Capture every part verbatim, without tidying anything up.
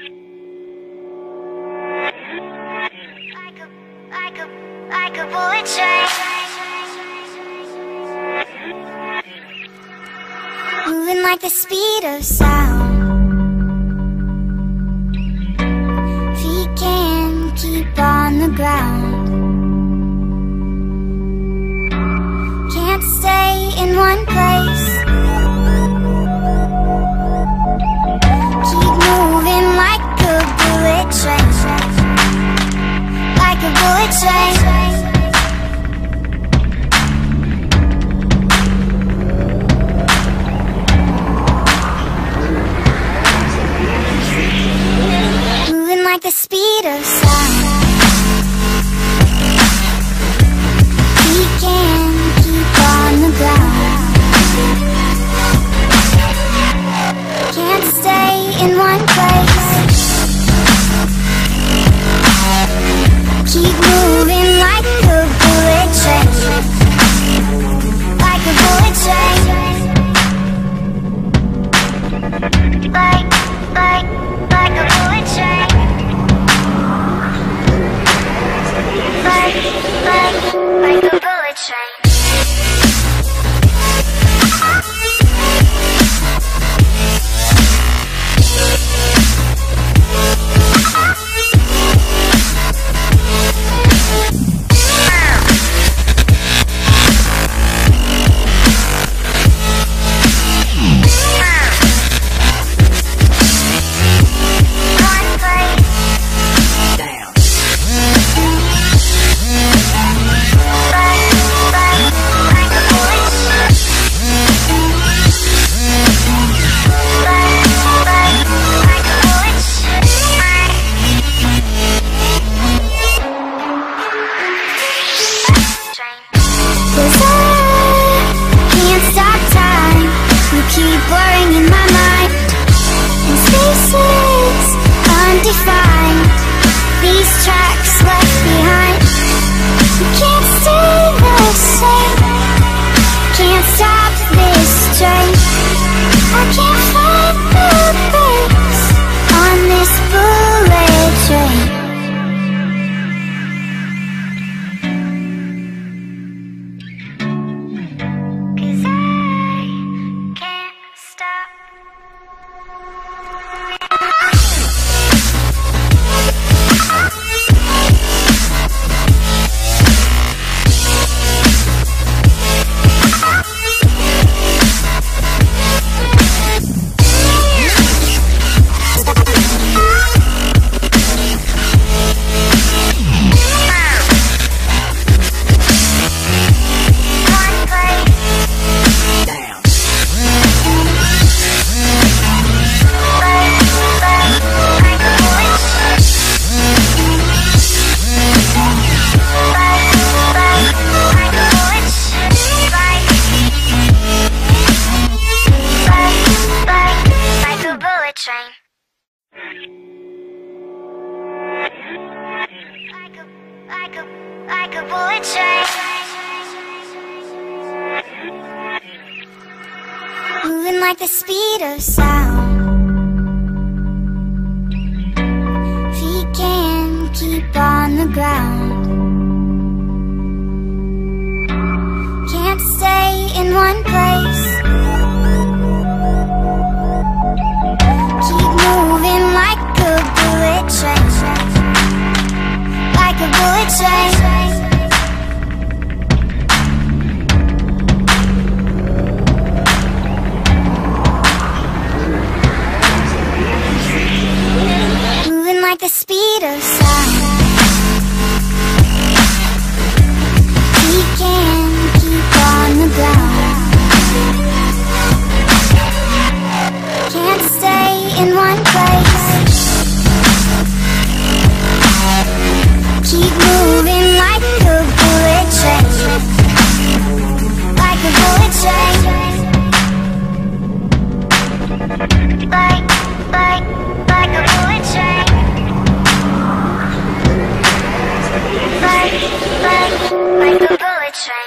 Like a, like a bullet train, moving like the speed of sound. Feet can't keep on the ground. Can't stay in one place. Keep moving like a bullet train. Like a bullet train. Moving like the speed of sound. We can keep on the ground. Can't stay in one place. Keep moving like a bullet train. Like a bullet train. Like, like, like a bullet train. Like, like, like a bullet train. Keep blurring in my mind, and spaces undefined. These tracks left behind. You can't stay the same. Can't stop this train. I can't find the brakes on this bullet train. Like a, like a bullet train. Moving like the speed of sound. Feet can't keep on the ground. Can't stay in one place. Keep moving like a bullet train. Like a bullet train. Moving like the speed of sound. We can keep on the ground. Can't stay in one place. Keep moving like a bullet train. Like a bullet train. Like, like, like a bullet train. Like, like, like a bullet train.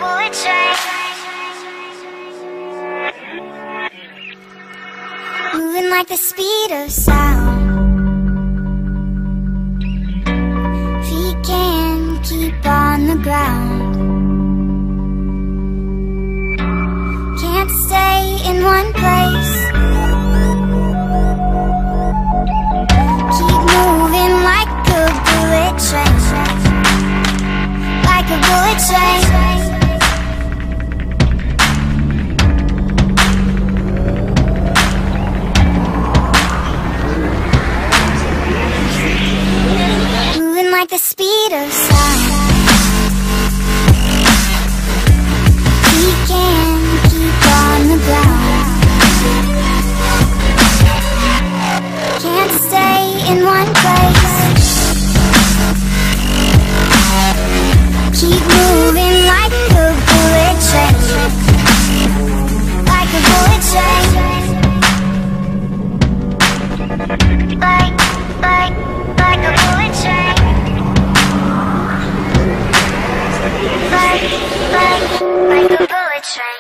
bullet train. Moving like the speed of sound. Feet can't keep on the ground. Can't stay in one place. Keep moving like a bullet train. Like a bullet train. Moving like the speed of sound. We can't keep on the ground. Can't stay in one place. Keep moving like a bullet train. Like a bullet train. Like, like, like a bullet train. Like, like, like a bullet train.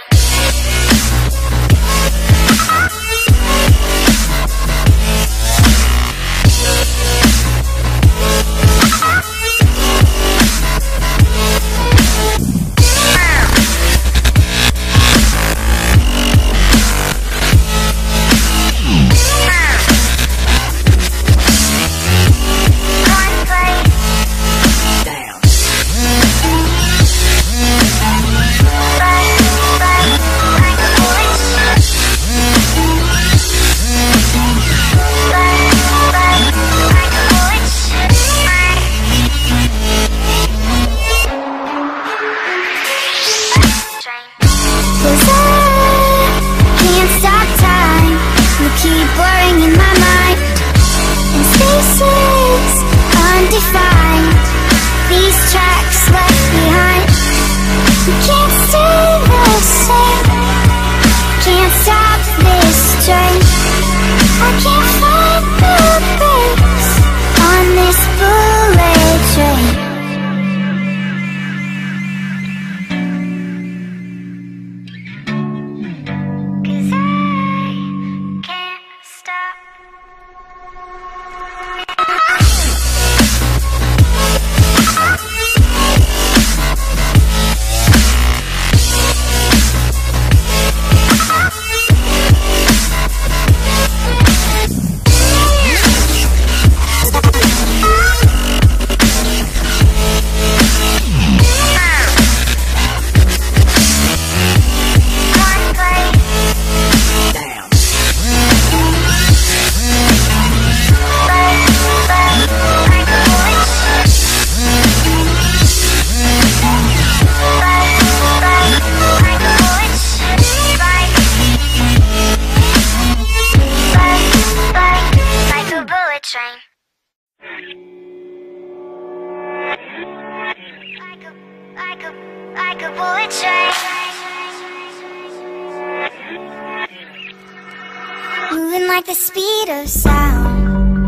Moving like the speed of sound.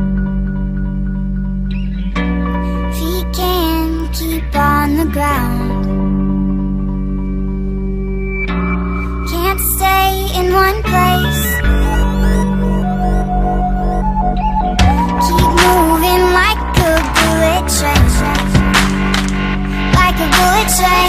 Feet can't keep on the ground. Can't stay in one place. Keep moving like a bullet train. Like a bullet train.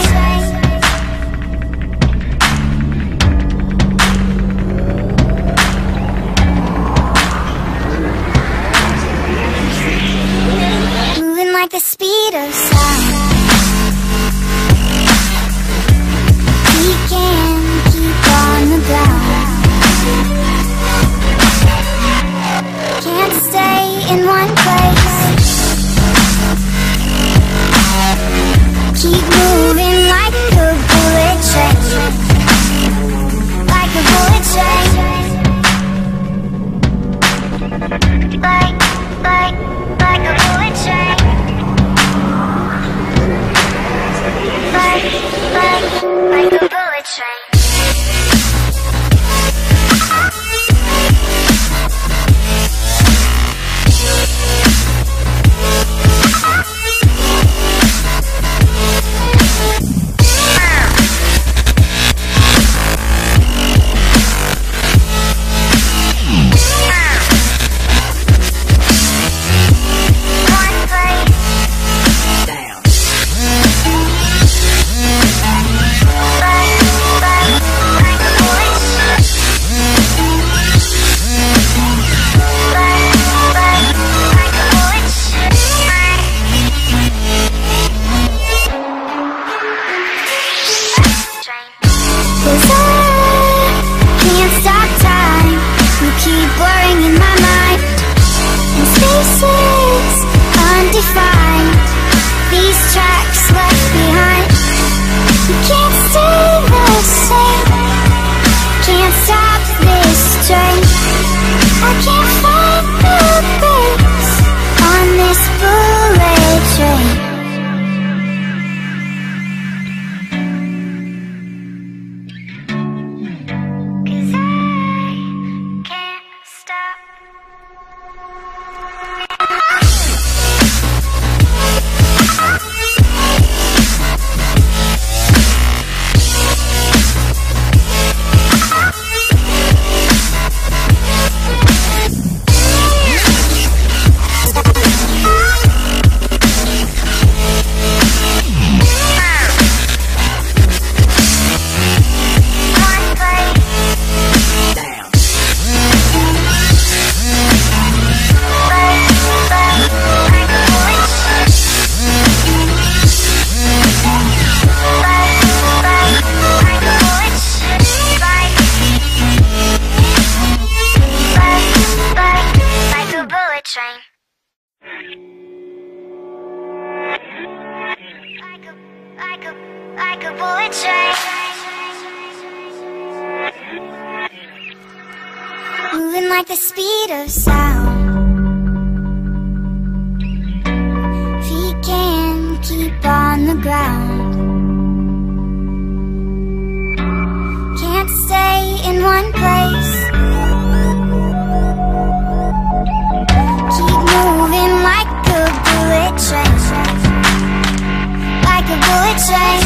Like the speed of sound. We can't keep on the ground. Can't stay in one place. Keep moving like a bullet train. Like a bullet train. Like, like, like a bullet train. Like, like, like a bullet train. undefined. These tracks left behind. You can't stay the same. Can't stop this train. I can't find the brakes on this bullet train. Like a bullet train, moving like the speed of sound. Feet can't keep on the ground. Can't stay in one place. Keep moving like a bullet train. Like a bullet train.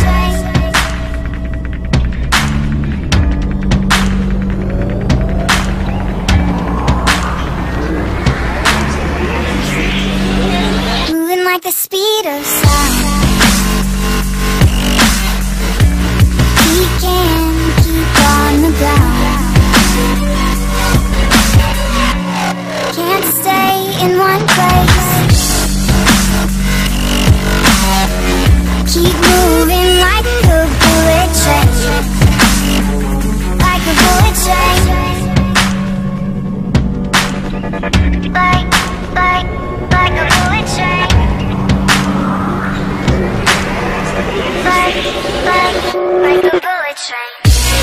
Moving like the speed of sound. We can't keep on the ground. Can't stay in one place. Keep moving like a bullet train. Like a bullet train. Like, like, like a bullet train. Like, like, like a bullet train.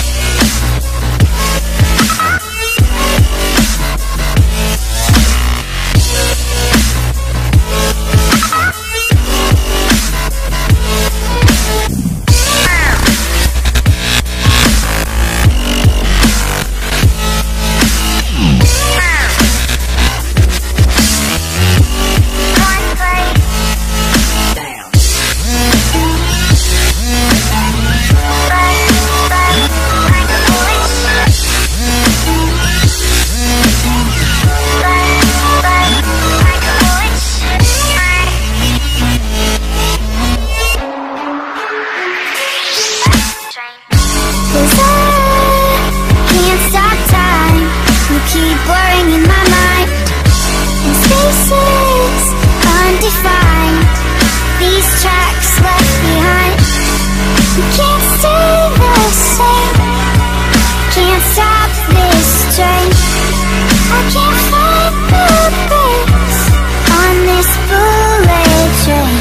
Keep blurring in my mind, and spaces undefined. These tracks left behind. You can't stay the same. Can't stop this train. I can't find the brakes on this bullet train.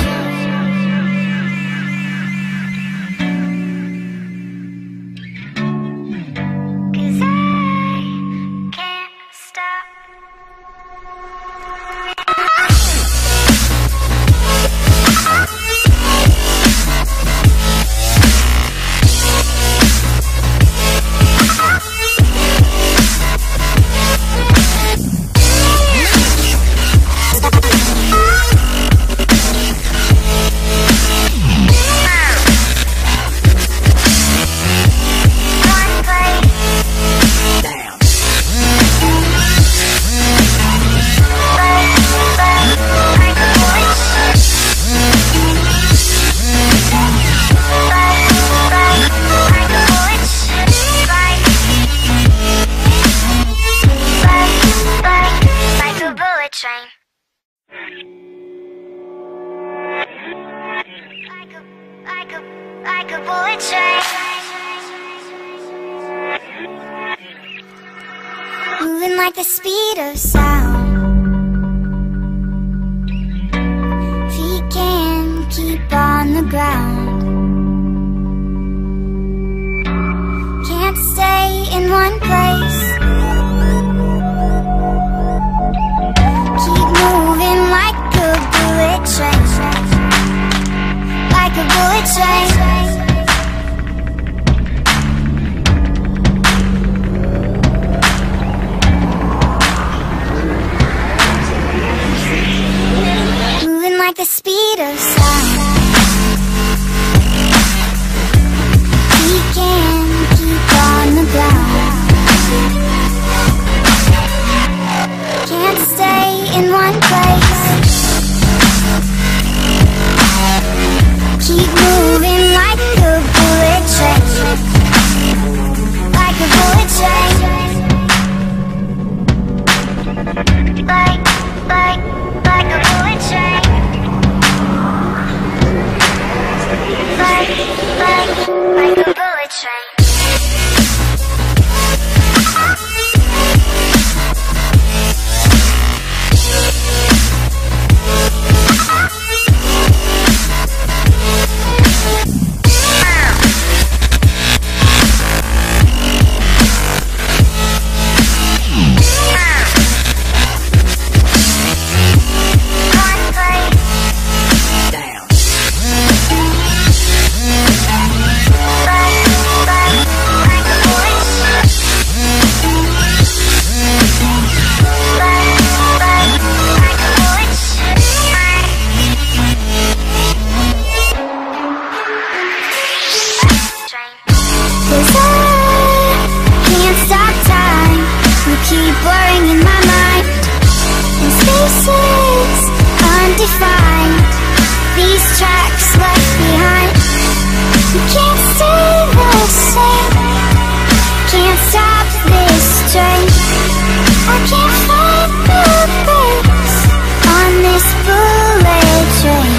Like a bullet train, moving like the speed of sound. like the speed of sound. We can keep on the ground. Can't stay in one place. Keep moving like a bullet train. Like a bullet train. Like, like, like a bullet train. Like, like, like a bullet train. Keep blurring in my mind, in spaces undefined, these tracks left behind. You can't stay the same, can't stop this train. I can't find the brakes on this bullet train.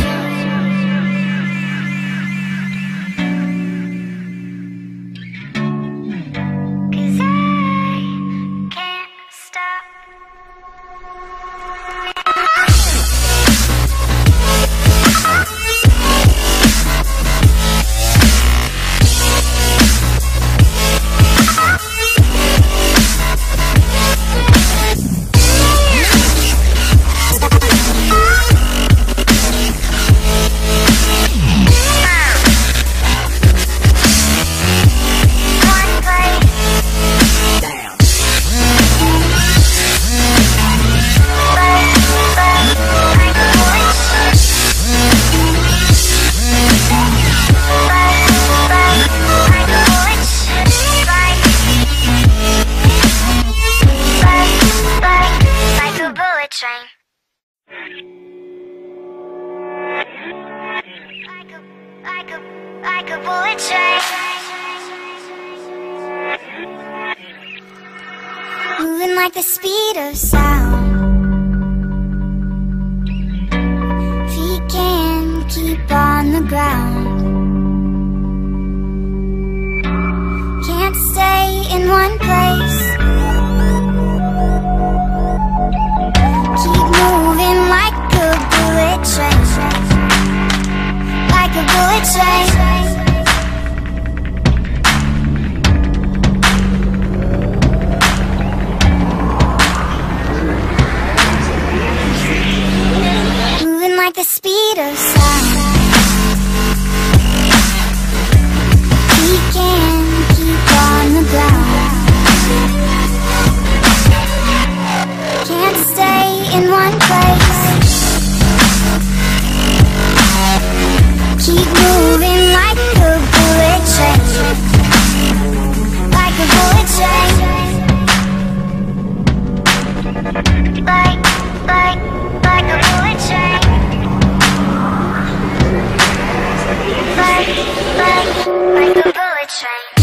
Like a, like a bullet train. Moving like the speed of sound. Feet can keep on the ground. Can't stay in one place. Keep moving like a bullet train. Like a bullet train. Moving like the speed of sound. We can keep on the ground. Can't stay in one place. Keep moving like a bullet train. Like a bullet train. Like, like, like a bullet train. Like, like, like a bullet train.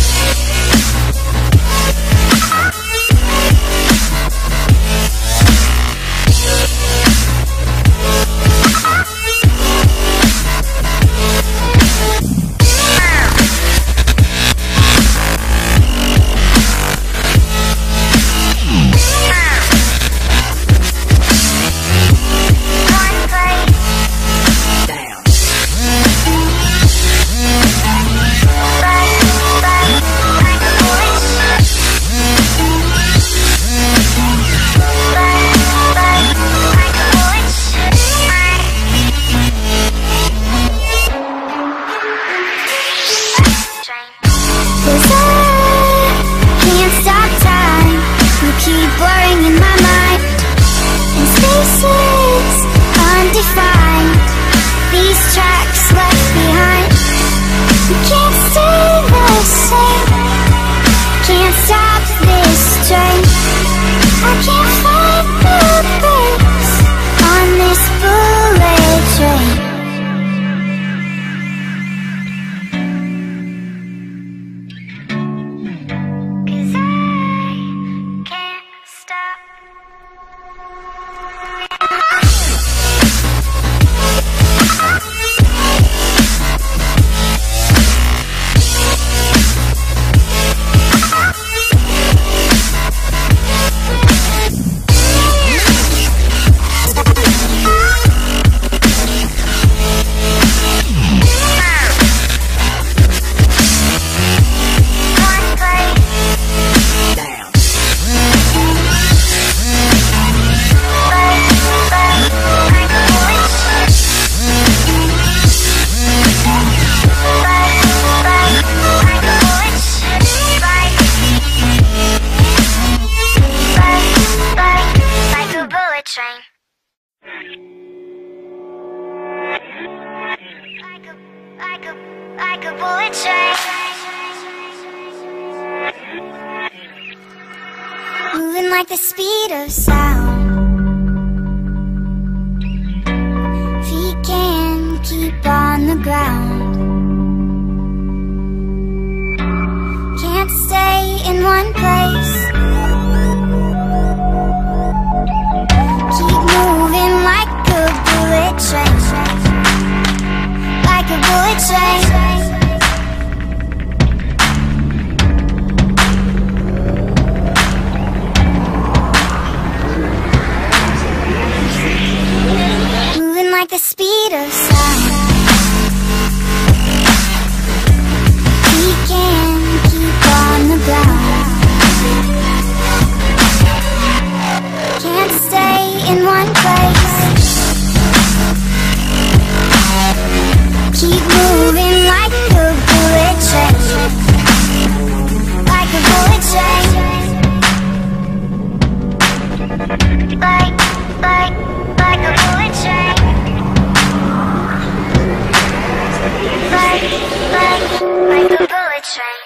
like a bullet train. Moving like the speed of sound. Feet can't keep on the ground. Can't stay in one place. Keep moving like a bullet train. Like a bullet train. Moving like the speed of sound. We can keep on the ground. Can't stay in one place. Keep moving like a bullet train. Like a bullet train. Like, like, like a bullet train. Like, like, like a bullet train.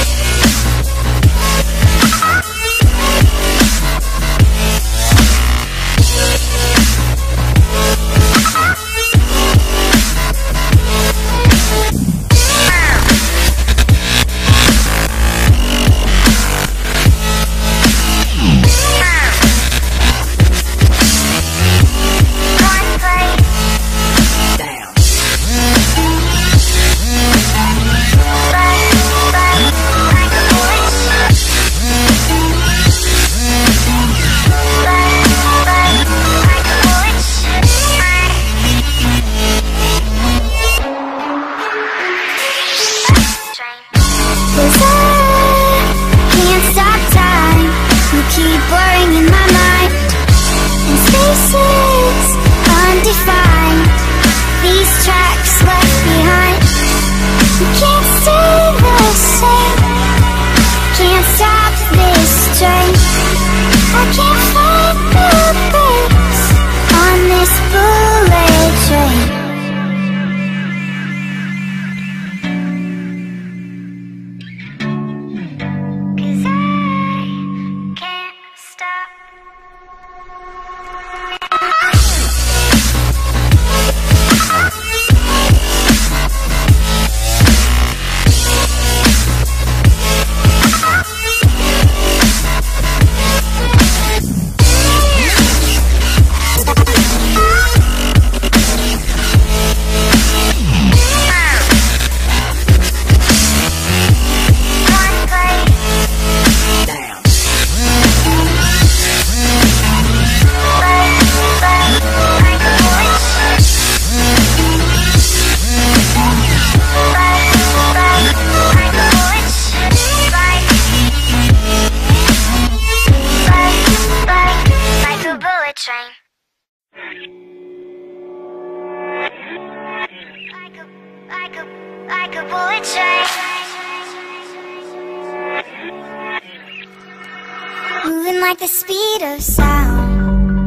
Moving like the speed of sound.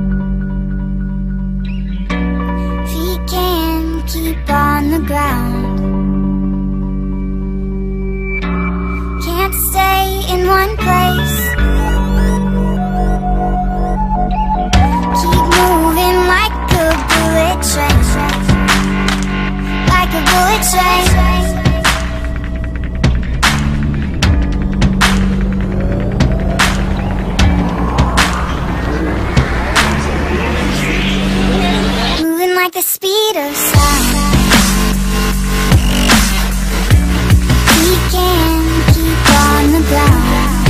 Feet can't keep on the ground. Can't stay in one place. Keep moving like a bullet train. Like a bullet train. Like the speed of sound. We can't keep on the ground.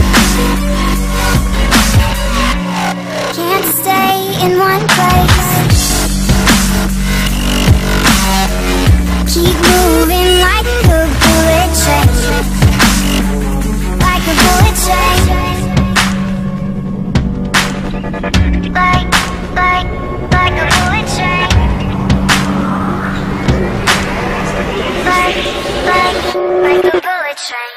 Can't stay in one place. Keep moving like a bullet train. Like a bullet train. Like, like, like a bullet train. Like, like, like a bullet train.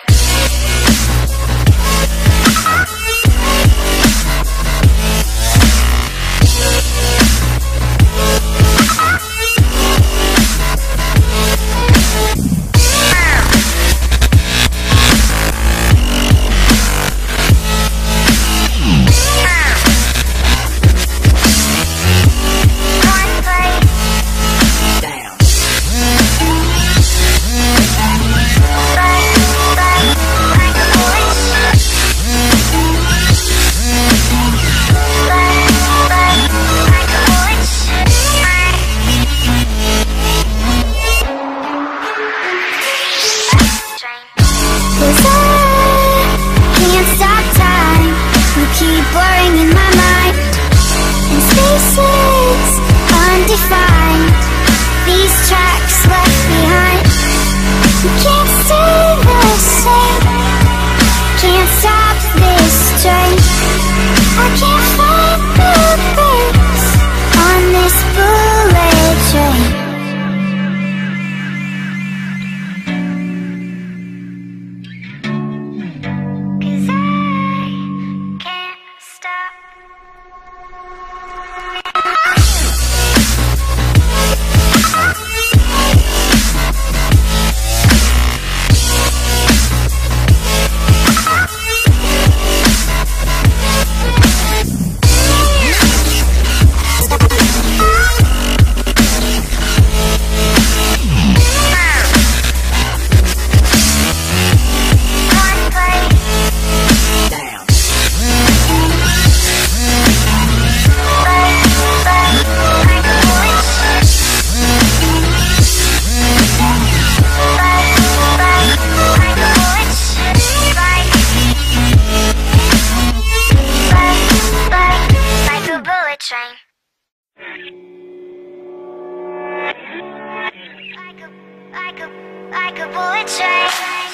like a, like a bullet train.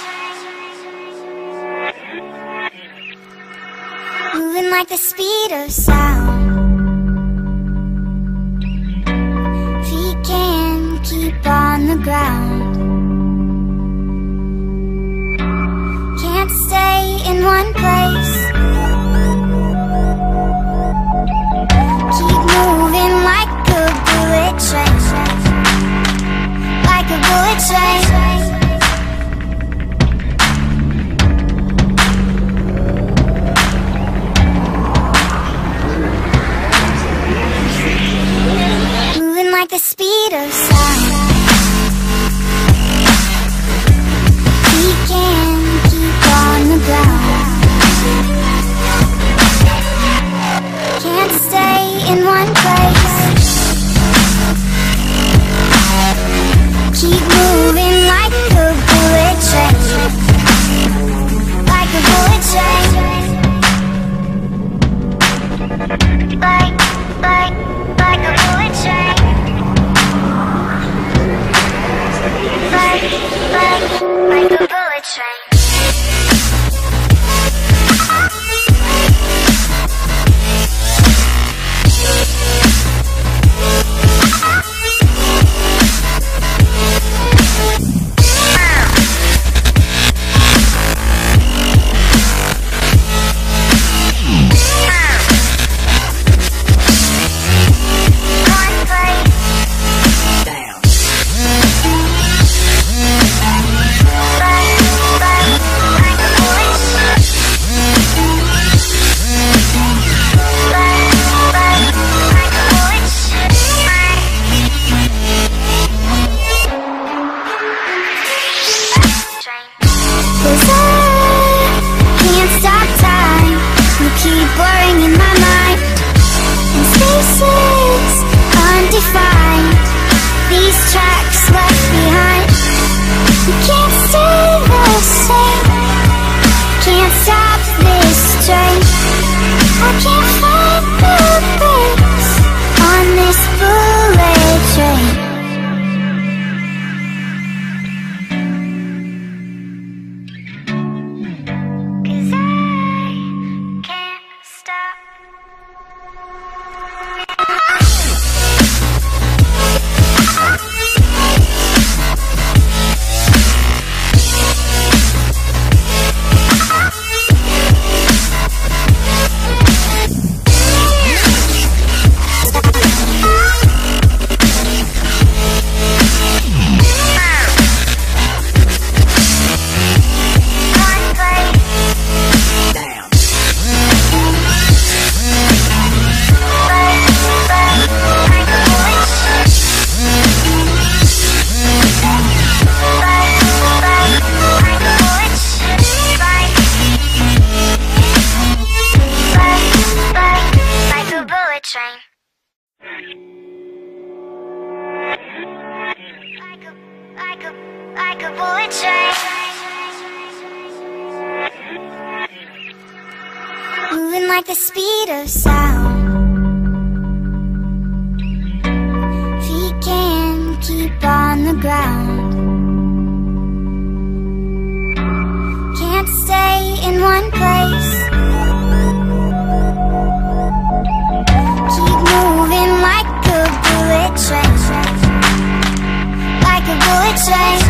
Moving like the speed of sound. Feet can't keep on the ground. Can't stay in one place. Keep moving like a bullet train. Like a bullet train. Moving like the speed of sound. We can keep on the ground. Can't stay in one place. Keep moving like a bullet train. Like a bullet train. Like, like, like a bullet train. Like, like, like a bullet train. Moving like the speed of sound. Feet can't keep on the ground. Can't stay in one place. Keep moving like a bullet train. Like a bullet train.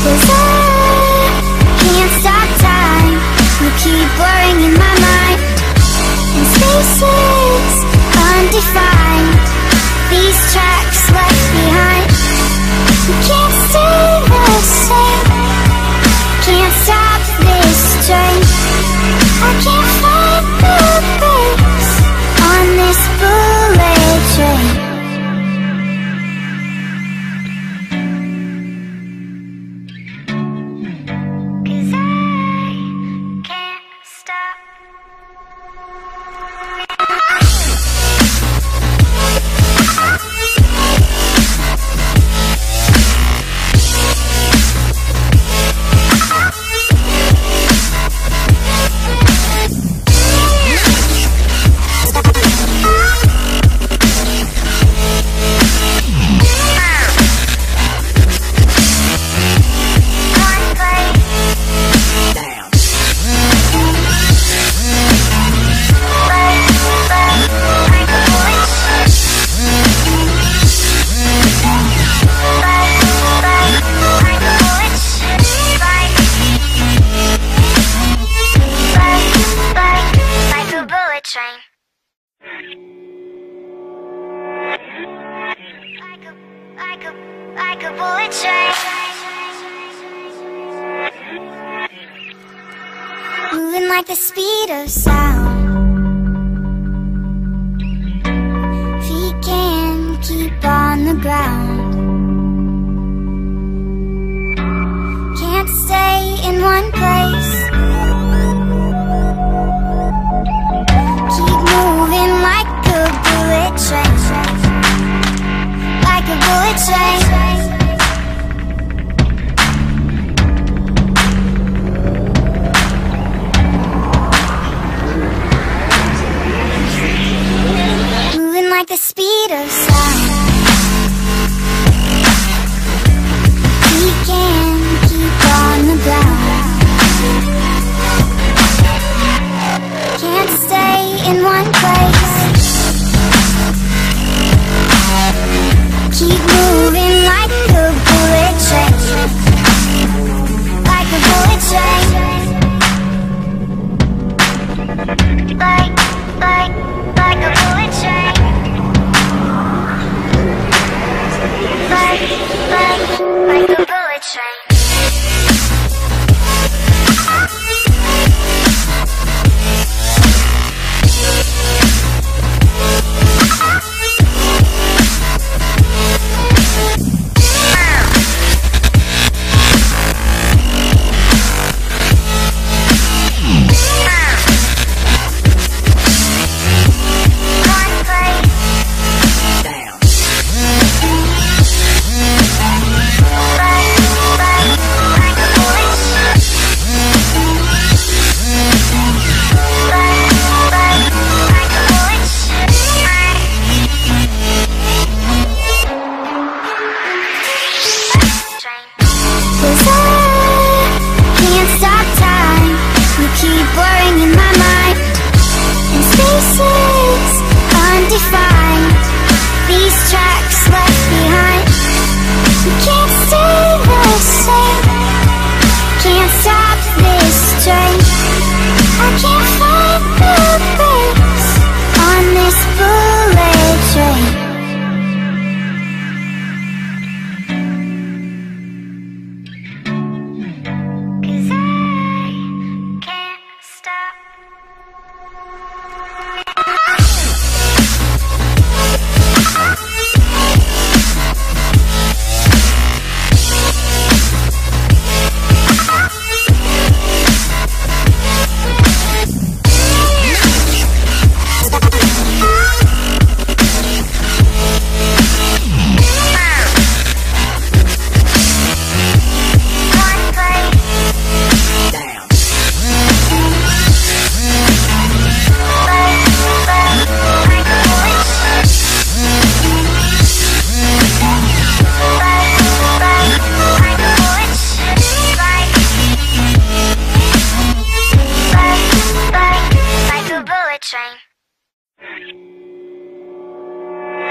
'Cause I can't stop time. You keep blurring in my mind, in spaces undefined, these tracks left behind. You can't stay the same, can't stop this train. I can't find the brakes on this bullet train. Like a bullet train, moving like the speed of sound. Feet can't keep on the ground, can't stay in one place. Keep moving like a bullet train, like a bullet train. Like the speed of sound. We can't keep on the ground, can't stay in one place. Keep moving like a bullet train, like a bullet train. Like, like, like a bullet train. Like, like, like a bullet train.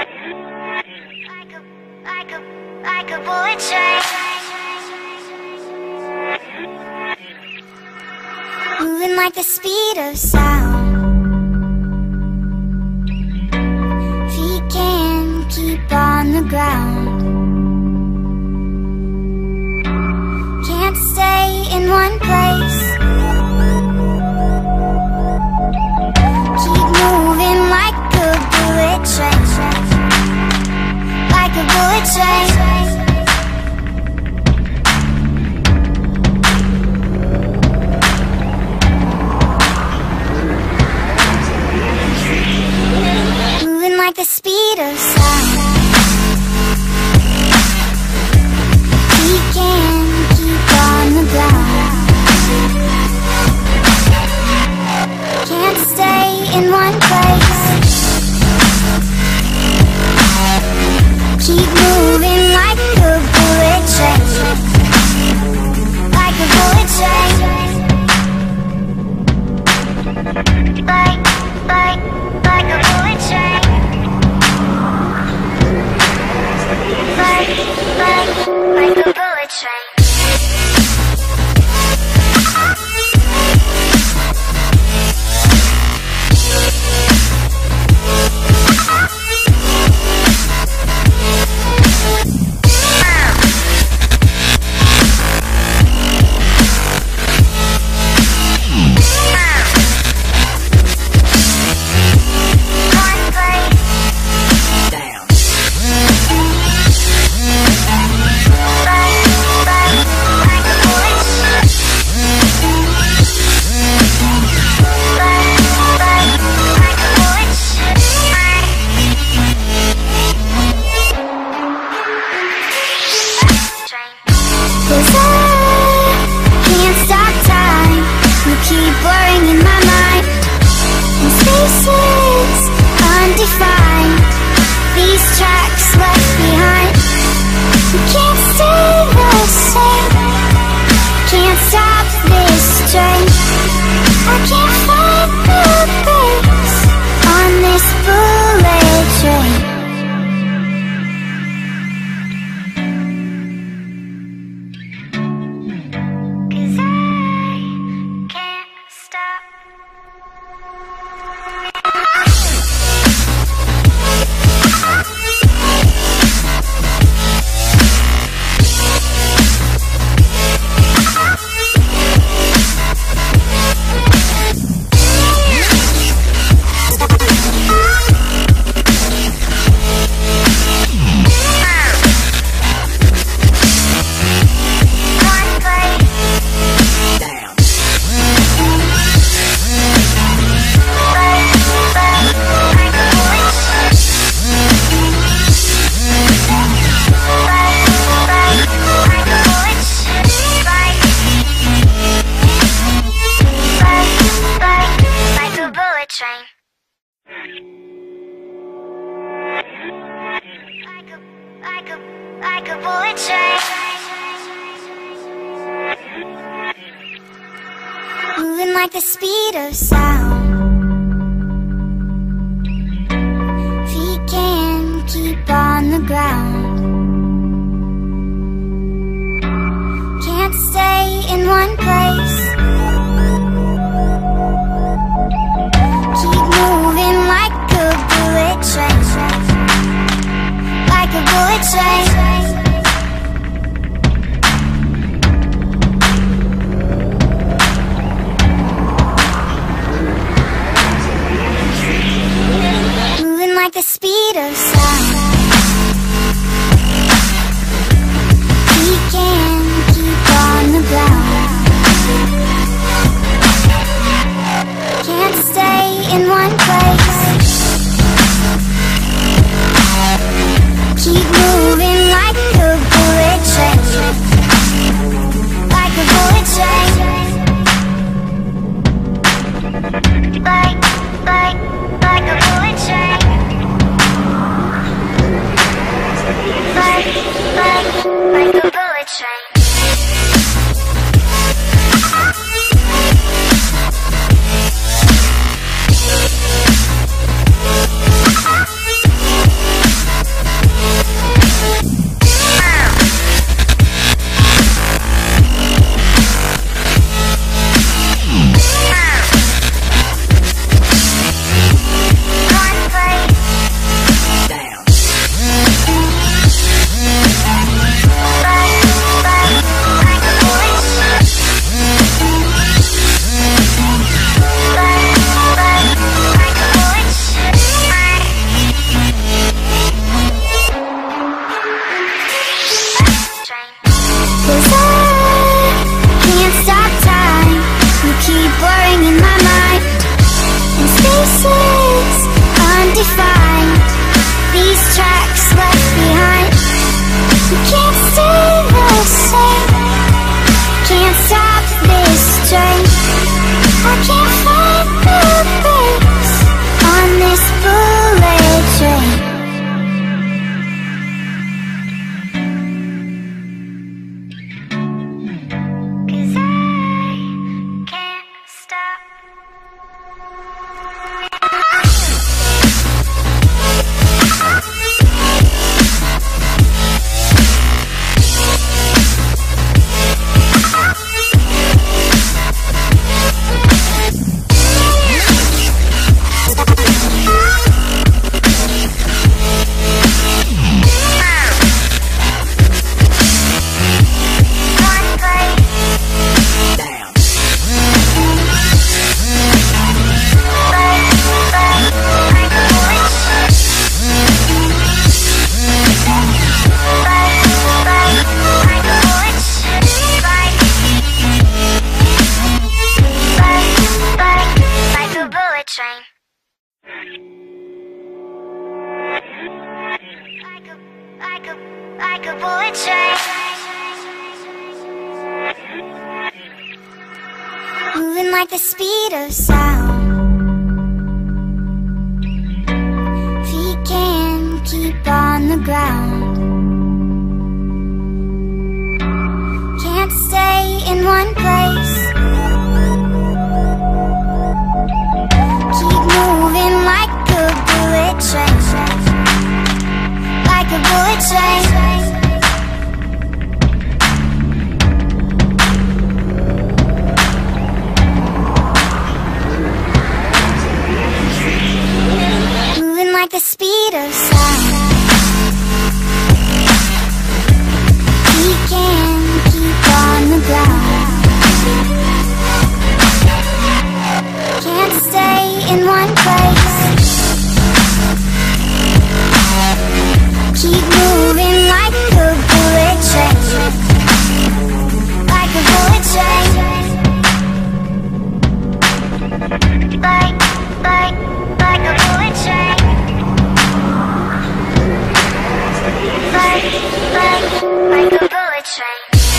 Like a, like a bullet train. like the speed of sound. Feet can't keep on the ground. Can't stay in one place. Keep moving like a bullet train. Like a bullet train. Like the speed of sound. We can't keep on the ground. Can't stay in one place. Keep moving like a bullet train. Like a bullet train. Like, like, like a bullet train. Like, like, like a bullet train. Moving like the speed of sound. Feet can't keep on the ground. Can't stay in one place. Keep moving like a bullet train. Like a bullet train. Like the speed of sound. We can't keep on the ground. Can't stay in one place. Keep moving like a bullet train. Like a bullet train. Like, like, like a bullet train. Like, like, like a bullet train. Ah. undefined. These tracks left behind. You can't stay the same. Can't stop this train. I can't find the brakes on this bullet train. Cause I can't stop. Like a bullet train, moving like the speed of sound. Feet can't keep on the ground. Can't stay in one place. Keep moving like a bullet train. Like a bullet train. Moving like the speed of sound. We can keep on the ground. Can't stay in one place. Keep moving like a bullet train. Like a bullet train. Like, like, like a bullet train. Like, like, like a bullet train.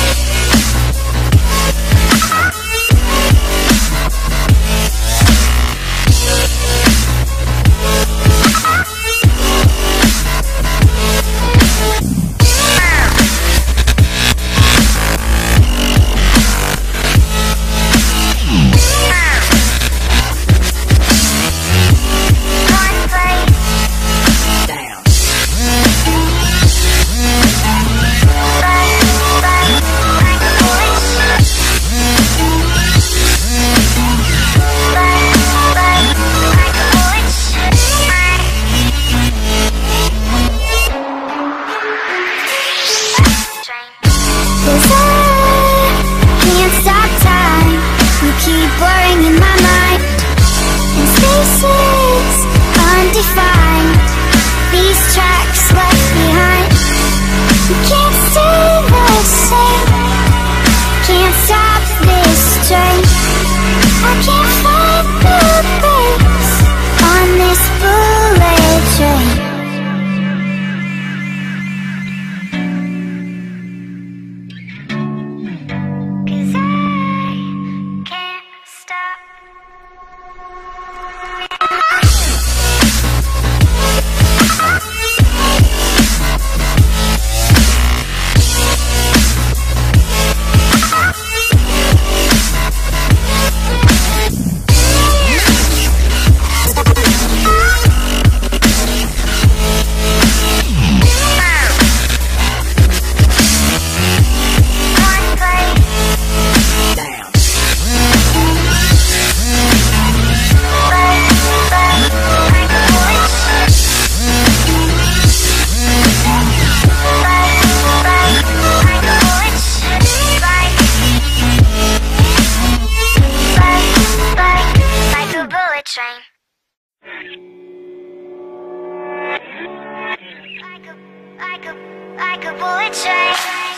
Like a bullet train.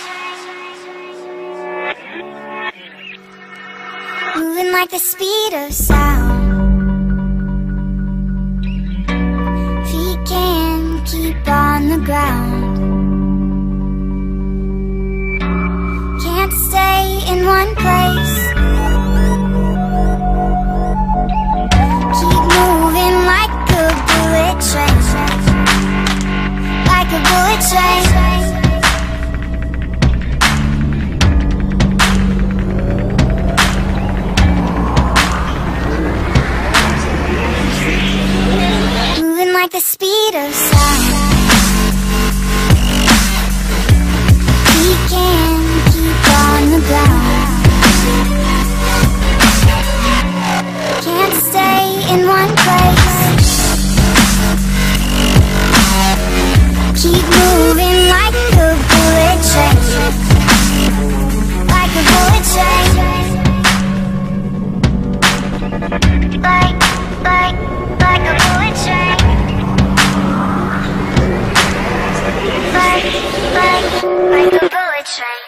Moving like the speed of sound. ground. Can't stay in one place. Keep moving like a bullet train, like a bullet train. Like the speed of sound. We can keep on the ground. Can't stay in one place. Keep moving like a bullet train, like a bullet train. Like, like, like a bullet train. Like, like, like a bullet train.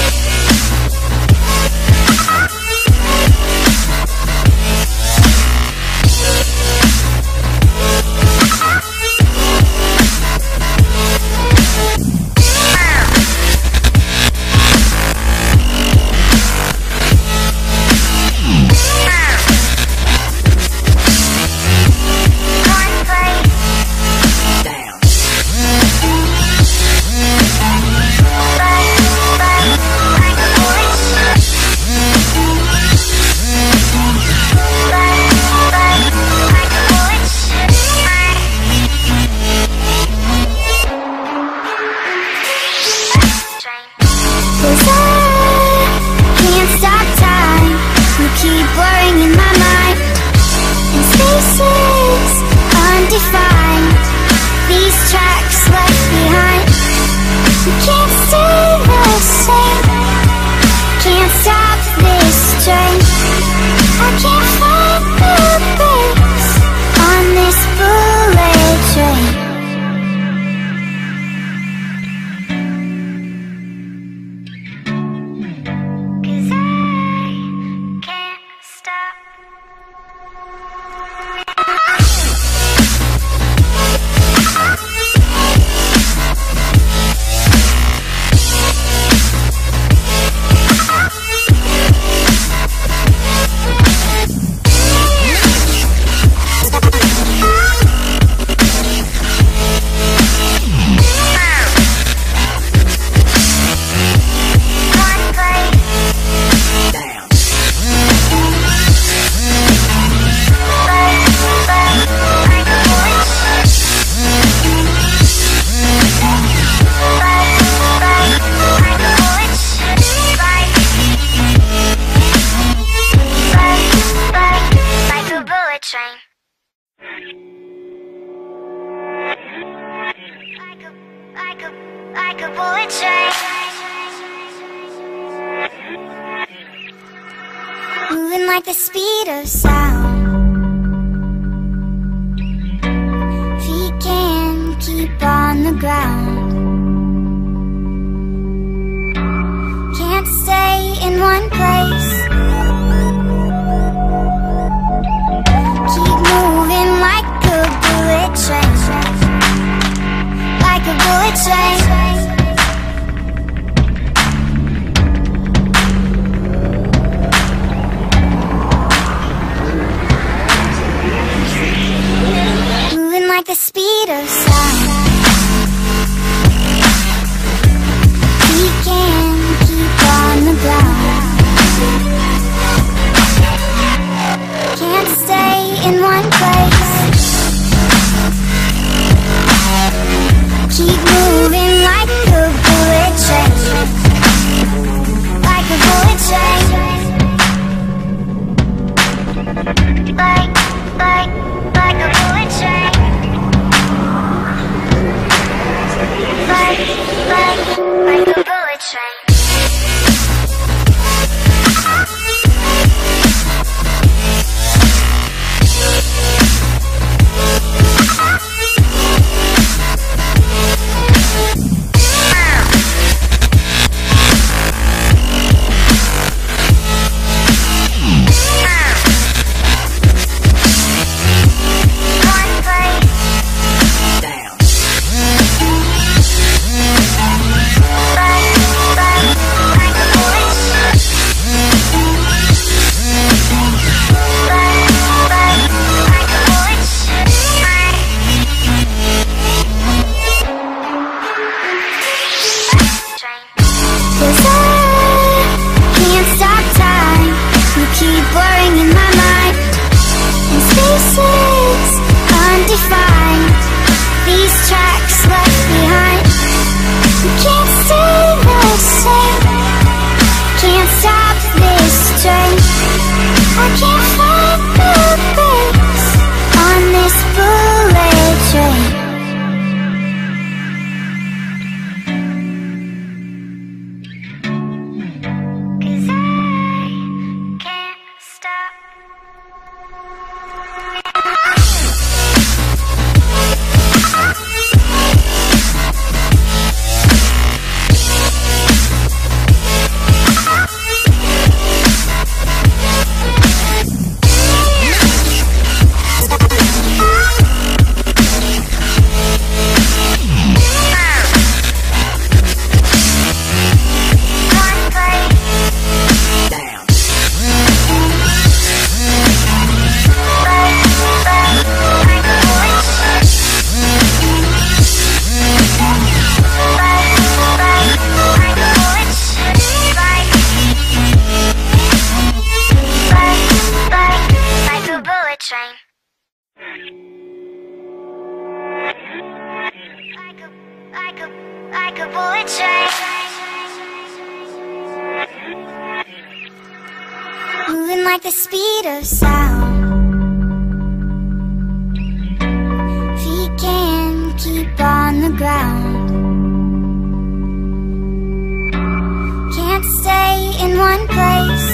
Moving like the speed of sound. Feet can keep on the ground. Can't stay in one place. Keep moving like a bullet train, like a bullet train. Like the speed of sound. We can keep on the ground. Can't stay in one place. Keep moving like a bullet train, like a bullet train. Like, like, like a bullet train. Like, like, like a bullet train. One place. Down. can't stop this train. I can't find the brakes on this bullet train. Cause I can't stop. Train. Like a, like a, like a bullet train. Moving like the speed of sound. Feet can't keep on the ground. Can't stay in one place.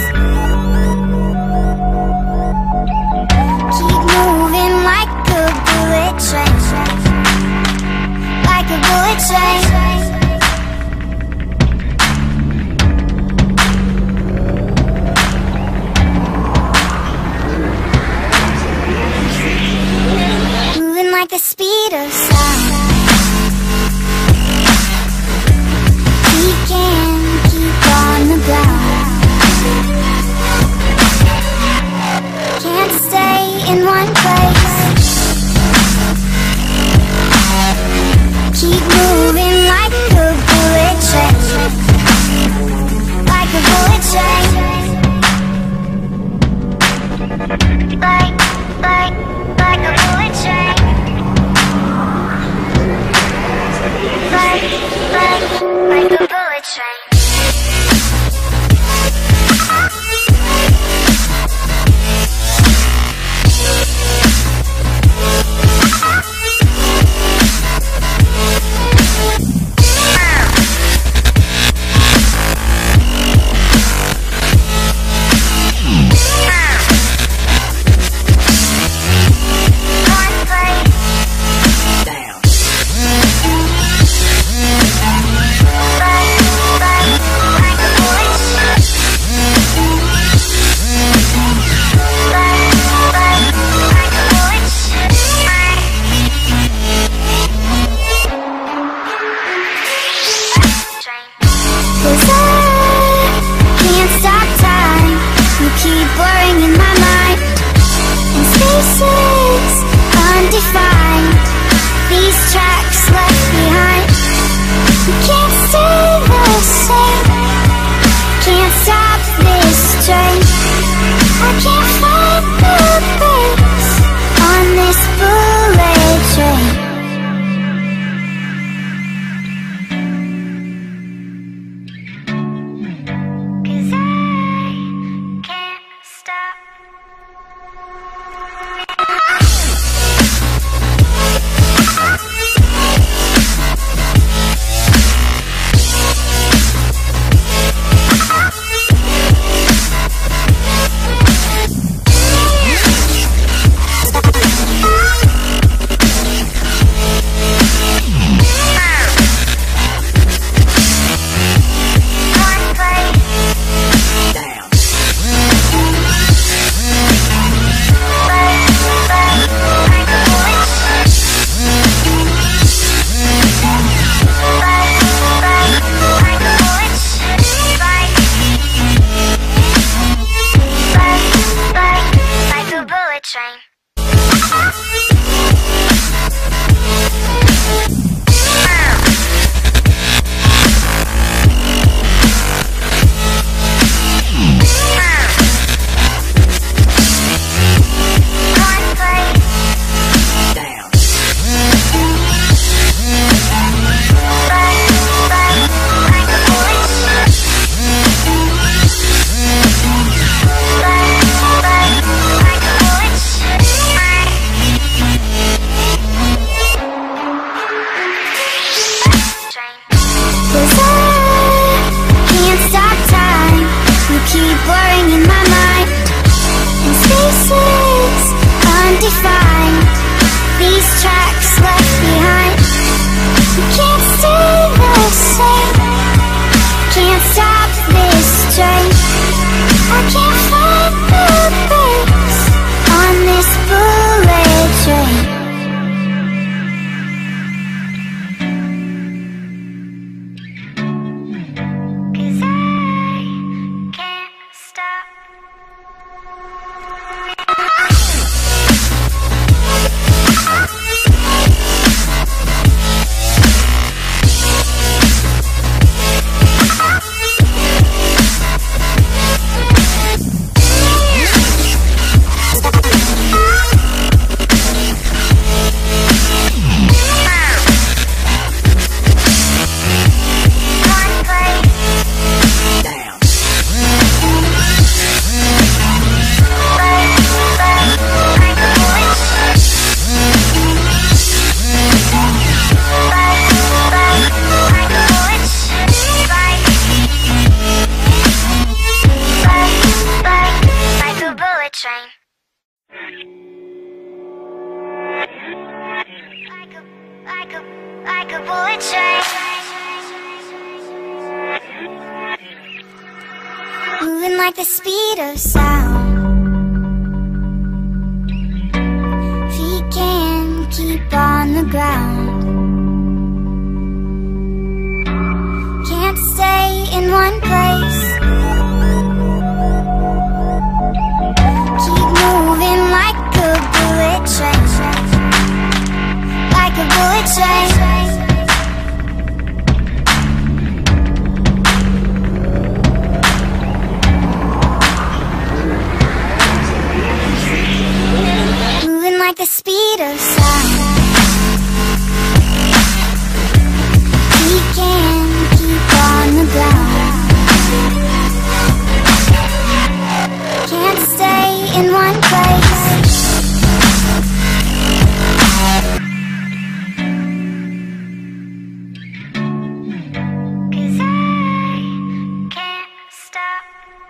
Keep moving like a bullet train. Like a bullet train. Moving like the speed of sound. We can't keep on the ground. Can't stay in one place. Keep moving like a bullet train. Like a bullet train. Like, like, like a bullet train. Like, like, like a bullet train. Bye. find these tracks left behind. You can't stay the same, can't stop this train. I can't find the brakes on this bullet train. Cause I can't stop. Like a bullet train, moving like the speed of sound. Feet can't keep on the ground, can't stay in one place. Keep moving like a bullet train, like a bullet train. Like the speed of sound. We can't keep on the ground, can't stay in one place. Cause I can't stop.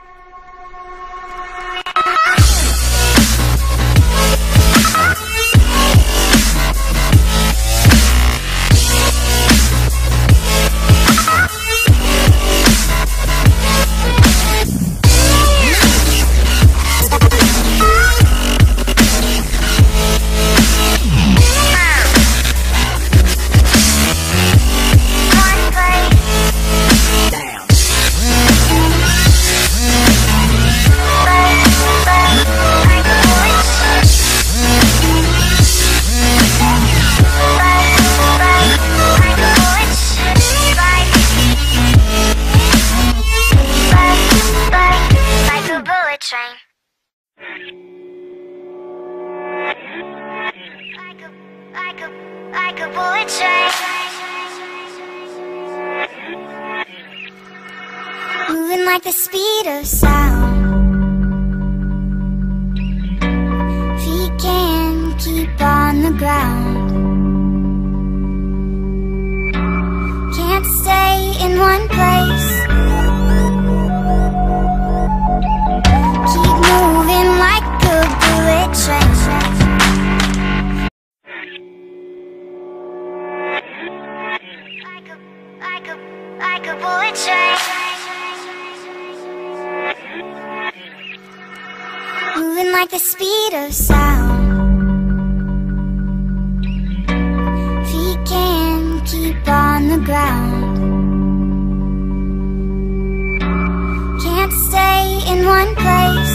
Like a, like a bullet train, moving like the speed of sound. Feet can't keep on the ground, can't stay in one place. Keep moving like a bullet train. Like a, like a bullet train, moving like the speed of sound. Feet can't keep on the ground, can't stay in one place.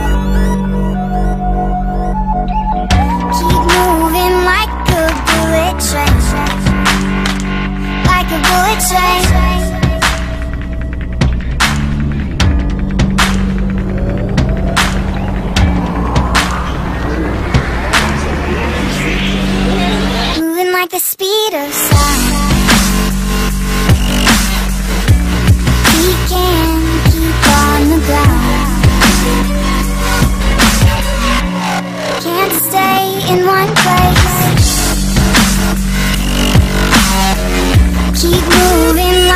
Keep moving like a bullet train, like a bullet train. Moving like the speed of sound. We can't keep on the ground, can't stay in one place. Keep moving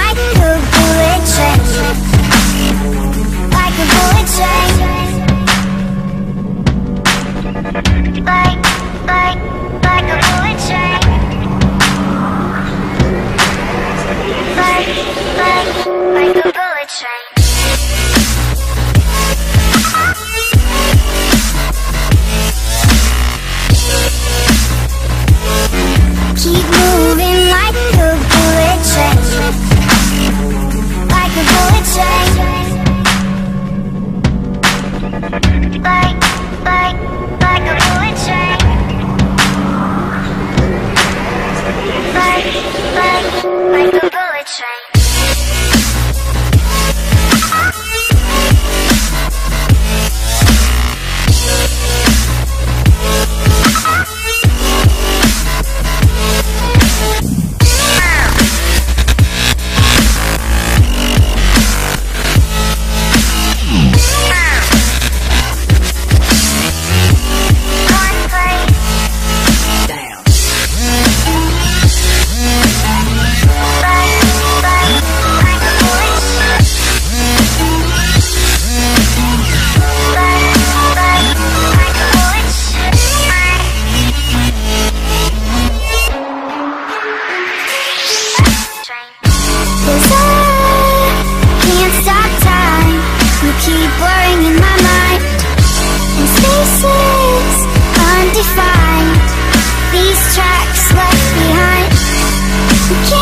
undefined. These tracks left behind.